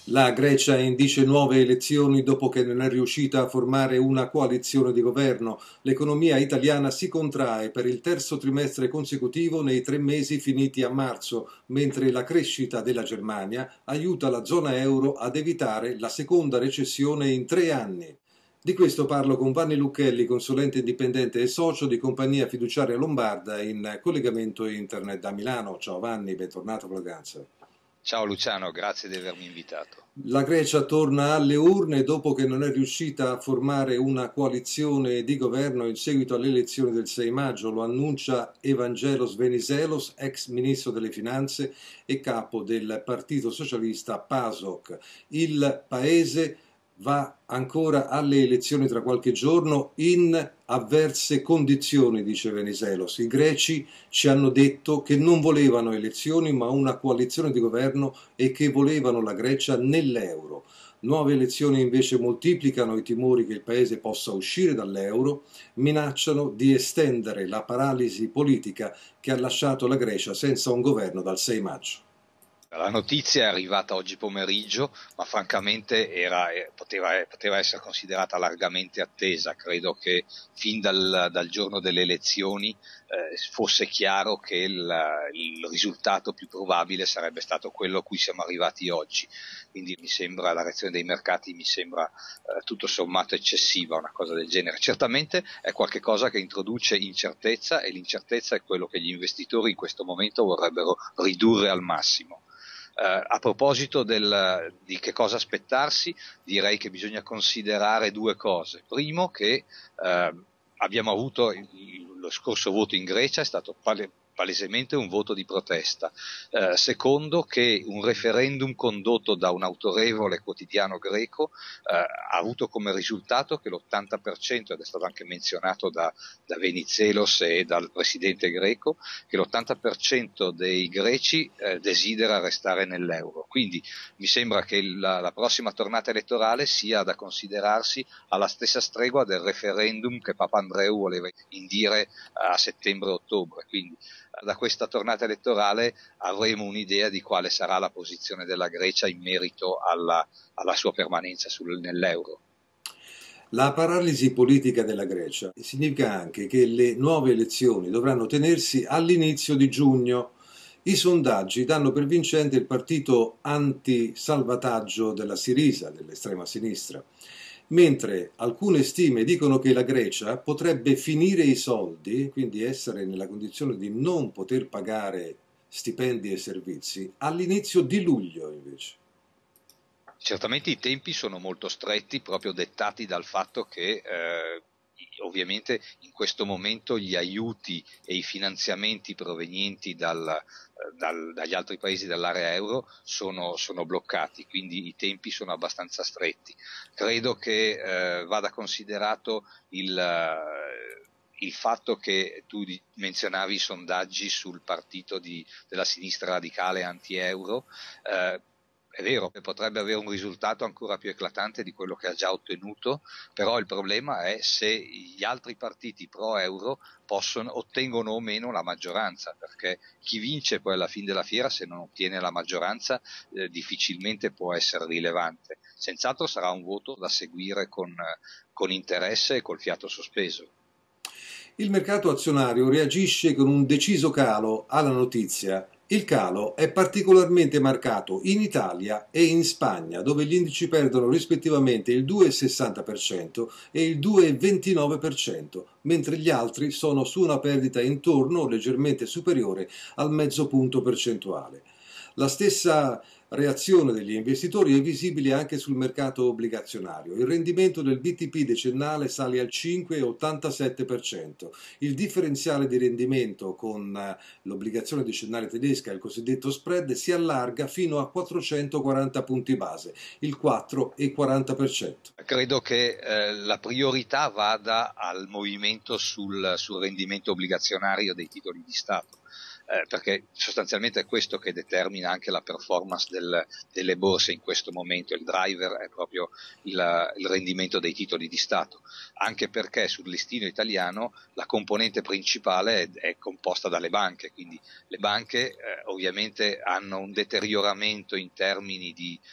La Grecia indice nuove elezioni dopo che non è riuscita a formare una coalizione di governo. L'economia italiana si contrae per il terzo trimestre consecutivo nei 3 mesi finiti a marzo, mentre la crescita della Germania aiuta la zona euro ad evitare la seconda recessione in 3 anni. Di questo parlo con Vanni Lucchelli, consulente indipendente e socio di Compagnia Fiduciaria Lombarda in collegamento internet da Milano. Ciao Vanni, bentornato a Braganza. Ciao Luciano, grazie di avermi invitato. La Grecia torna alle urne dopo che non è riuscita a formare una coalizione di governo in seguito alle elezioni del 6 maggio. Lo annuncia Evangelos Venizelos, ex ministro delle finanze e capo del Partito Socialista PASOK. Il paese va ancora alle elezioni tra qualche giorno in avverse condizioni, dice Venizelos. I greci ci hanno detto che non volevano elezioni ma una coalizione di governo e che volevano la Grecia nell'euro. Nuove elezioni invece moltiplicano i timori che il paese possa uscire dall'euro, minacciano di estendere la paralisi politica che ha lasciato la Grecia senza un governo dal 6 maggio. La notizia è arrivata oggi pomeriggio, ma francamente poteva essere considerata largamente attesa. Credo che fin dal giorno delle elezioni fosse chiaro che il risultato più probabile sarebbe stato quello a cui siamo arrivati oggi. Quindi la reazione dei mercati mi sembra tutto sommato eccessiva, una cosa del genere. Certamente è qualcosa che introduce incertezza, e l'incertezza è quello che gli investitori in questo momento vorrebbero ridurre al massimo. A proposito di che cosa aspettarsi, direi che bisogna considerare due cose. Primo, che abbiamo avuto lo scorso voto in Grecia, è stato palesemente un voto di protesta. Secondo, che un referendum condotto da un autorevole quotidiano greco ha avuto come risultato che l'80%, ed è stato anche menzionato da Venizelos e dal presidente greco, che l'80% dei greci desidera restare nell'euro. Quindi mi sembra che la prossima tornata elettorale sia da considerarsi alla stessa stregua del referendum che Papa Andreu voleva indire a settembre-ottobre. Quindi da questa tornata elettorale avremo un'idea di quale sarà la posizione della Grecia in merito alla sua permanenza nell'euro. La paralisi politica della Grecia significa anche che le nuove elezioni dovranno tenersi all'inizio di giugno. I sondaggi danno per vincente il partito anti-salvataggio della Sirisa, dell'estrema sinistra, mentre alcune stime dicono che la Grecia potrebbe finire i soldi, quindi essere nella condizione di non poter pagare stipendi e servizi, all'inizio di luglio invece. Certamente i tempi sono molto stretti, proprio dettati dal fatto che ovviamente in questo momento gli aiuti e i finanziamenti provenienti dagli altri paesi dell'area euro sono bloccati, quindi i tempi sono abbastanza stretti. Credo che vada considerato il fatto che tu menzionavi i sondaggi sul partito della sinistra radicale anti-euro. È vero che potrebbe avere un risultato ancora più eclatante di quello che ha già ottenuto, però il problema è se gli altri partiti pro-euro ottengono o meno la maggioranza, perché chi vince poi alla fine della fiera, se non ottiene la maggioranza, difficilmente può essere rilevante. Senz'altro sarà un voto da seguire con interesse e col fiato sospeso. Il mercato azionario reagisce con un deciso calo alla notizia. Il calo è particolarmente marcato in Italia e in Spagna, dove gli indici perdono rispettivamente il 2,60% e il 2,29%, mentre gli altri sono su una perdita intorno o leggermente superiore al mezzo punto percentuale. La stessa reazione degli investitori è visibile anche sul mercato obbligazionario. Il rendimento del BTP decennale sale al 5,87%. Il differenziale di rendimento con l'obbligazione decennale tedesca, il cosiddetto spread, si allarga fino a 440 punti base, il 4,40%. Credo che la priorità vada al movimento sul rendimento obbligazionario dei titoli di Stato. perché sostanzialmente è questo che determina anche la performance delle borse in questo momento. Il driver è proprio il rendimento dei titoli di Stato, anche perché sul listino italiano la componente principale è composta dalle banche, quindi le banche ovviamente hanno un deterioramento in termini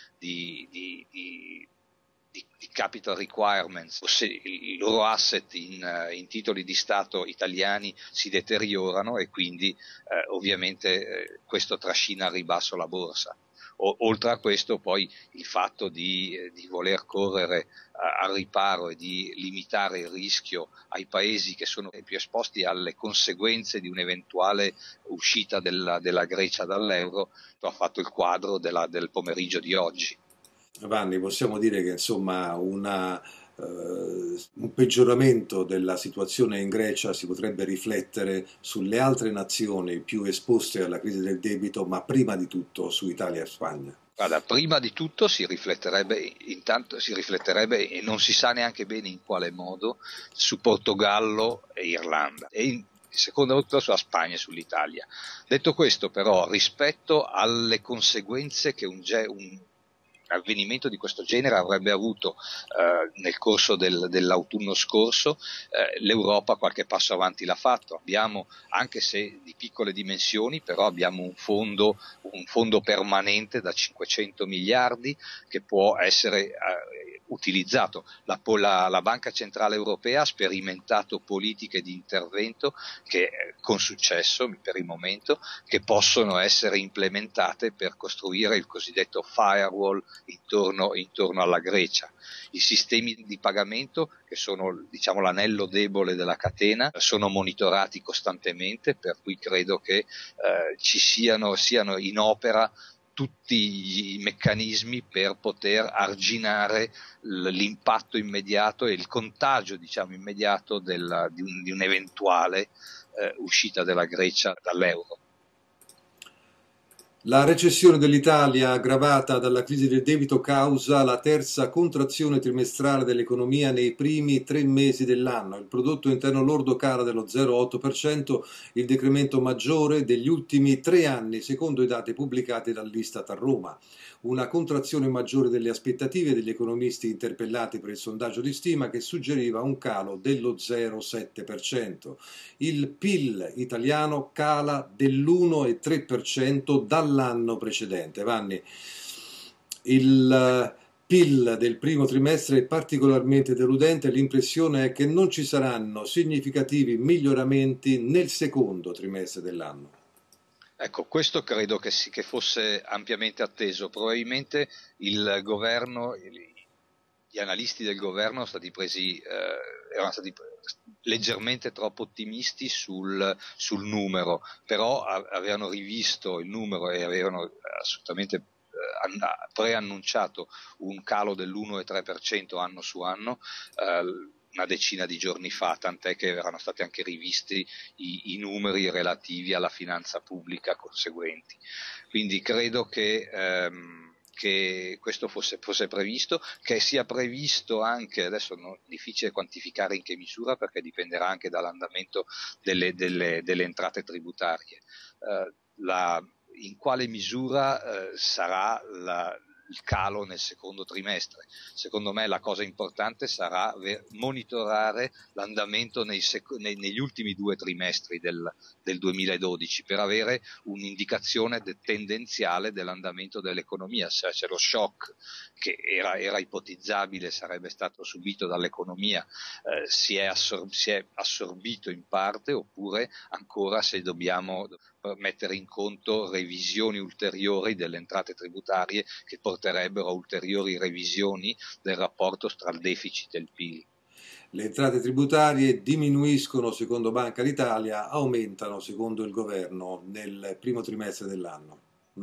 di capital requirements, i loro asset in titoli di Stato italiani si deteriorano e quindi ovviamente questo trascina al ribasso la borsa. Oltre a questo poi il fatto di voler correre al riparo e di limitare il rischio ai paesi che sono più esposti alle conseguenze di un'eventuale uscita della Grecia dall'euro ha fatto il quadro del pomeriggio di oggi. Vanni, possiamo dire che insomma un peggioramento della situazione in Grecia si potrebbe riflettere sulle altre nazioni più esposte alla crisi del debito, ma prima di tutto su Italia e Spagna. Guarda, prima di tutto si rifletterebbe e non si sa neanche bene in quale modo su Portogallo e Irlanda e in seconda volta sulla Spagna e sull'Italia. Detto questo però, rispetto alle conseguenze che un avvenimento di questo genere avrebbe avuto nel corso dell'autunno scorso, l'Europa qualche passo avanti l'ha fatto. Abbiamo, anche se di piccole dimensioni, però abbiamo un fondo permanente da 500 miliardi che può essere utilizzato. La Banca Centrale Europea ha sperimentato politiche di intervento che con successo per il momento che possono essere implementate per costruire il cosiddetto firewall intorno alla Grecia. I sistemi di pagamento, che sono diciamo l'anello debole della catena, sono monitorati costantemente, per cui credo che siano in opera tutti i meccanismi per poter arginare l'impatto immediato e il contagio diciamo immediato di un'eventuale uscita della Grecia dall'euro. La recessione dell'Italia, aggravata dalla crisi del debito, causa la terza contrazione trimestrale dell'economia nei primi 3 mesi dell'anno. Il prodotto interno lordo cala dello 0,8%, il decremento maggiore degli ultimi 3 anni, secondo i dati pubblicati dall'Istat a Roma. Una contrazione maggiore delle aspettative degli economisti interpellati per il sondaggio di stima, che suggeriva un calo dello 0,7%. Il PIL italiano cala dell'1,3% dall'anno precedente. Vanni, il PIL del primo trimestre è particolarmente deludente, l'impressione è che non ci saranno significativi miglioramenti nel secondo trimestre dell'anno. Ecco, questo credo che fosse ampiamente atteso. Probabilmente il governo, gli analisti del governo erano stati leggermente troppo ottimisti sul numero, però avevano rivisto il numero e avevano assolutamente preannunciato un calo dell'1,3% anno su anno, una decina di giorni fa, tant'è che erano stati anche rivisti i numeri relativi alla finanza pubblica conseguenti. Quindi credo che questo fosse previsto, che sia previsto anche, adesso è difficile quantificare in che misura perché dipenderà anche dall'andamento delle entrate tributarie, in quale misura sarà il calo nel secondo trimestre. Secondo me la cosa importante sarà monitorare l'andamento negli ultimi 2 trimestri del 2012 per avere un'indicazione tendenziale dell'andamento dell'economia, se c'è lo shock che era ipotizzabile sarebbe stato subito dall'economia, si è assorbito in parte, oppure ancora se dobbiamo mettere in conto revisioni ulteriori delle entrate tributarie che porterebbero a ulteriori revisioni del rapporto tra il deficit e il PIL. Le entrate tributarie diminuiscono secondo Banca d'Italia, aumentano secondo il governo nel primo trimestre dell'anno.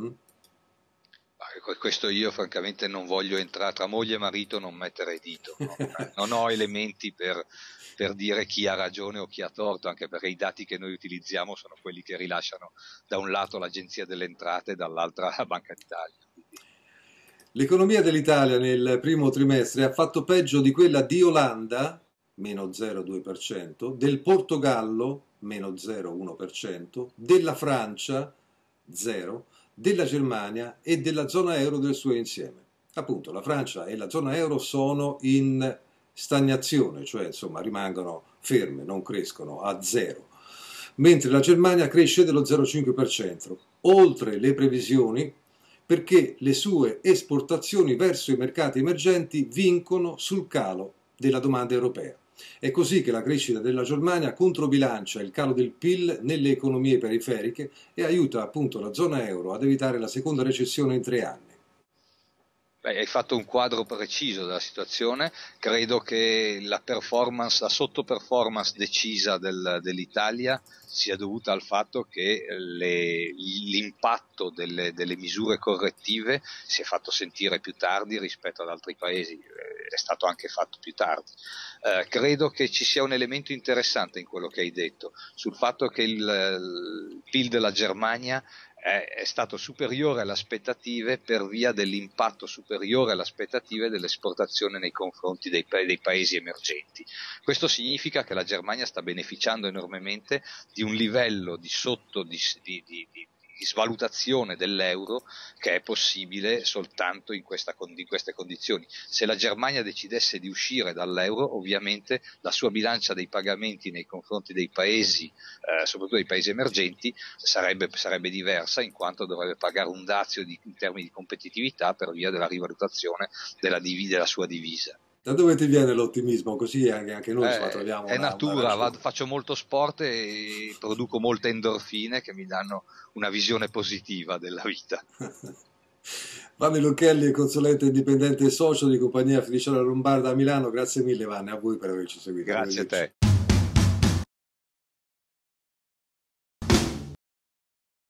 Questo io francamente non voglio entrare tra moglie e marito, non mettere dito, no? Non ho elementi per dire chi ha ragione o chi ha torto, anche perché i dati che noi utilizziamo sono quelli che rilasciano da un lato l'Agenzia delle Entrate e dall'altra la Banca d'Italia. L'economia dell'Italia nel primo trimestre ha fatto peggio di quella di Olanda, meno 0,2%, del Portogallo, meno 0,1%, della Francia 0%, della Germania e della zona euro del suo insieme. Appunto, la Francia e la zona euro sono in stagnazione, cioè insomma rimangono ferme, non crescono a zero, mentre la Germania cresce dello 0,5%, oltre le previsioni, perché le sue esportazioni verso i mercati emergenti vincono sul calo della domanda europea. È così che la crescita della Germania controbilancia il calo del PIL nelle economie periferiche e aiuta appunto la zona euro ad evitare la seconda recessione in 3 anni. Beh, hai fatto un quadro preciso della situazione. Credo che la sottoperformance decisa dell'Italia sia dovuta al fatto che l'impatto delle misure correttive si è fatto sentire più tardi rispetto ad altri paesi, è stato anche fatto più tardi. Credo che ci sia un elemento interessante in quello che hai detto, sul fatto che il PIL della Germania è stato superiore alle aspettative per via dell'impatto superiore alle aspettative dell'esportazione nei confronti dei paesi emergenti. Questo significa che la Germania sta beneficiando enormemente di un livello di svalutazione dell'euro che è possibile soltanto in queste condizioni. Se la Germania decidesse di uscire dall'euro, ovviamente la sua bilancia dei pagamenti nei confronti dei paesi, soprattutto dei paesi emergenti, sarebbe diversa, in quanto dovrebbe pagare un dazio in termini di competitività per via della rivalutazione della sua divisa. Da dove ti viene l'ottimismo? Così anche noi troviamo è natura, una faccio molto sport e produco molte endorfine che mi danno una visione positiva della vita. Vanni Lucchelli, consulente indipendente e socio di compagnia fiduciaria Lombarda a Milano, grazie mille Vanni, a voi per averci seguito. Grazie a te.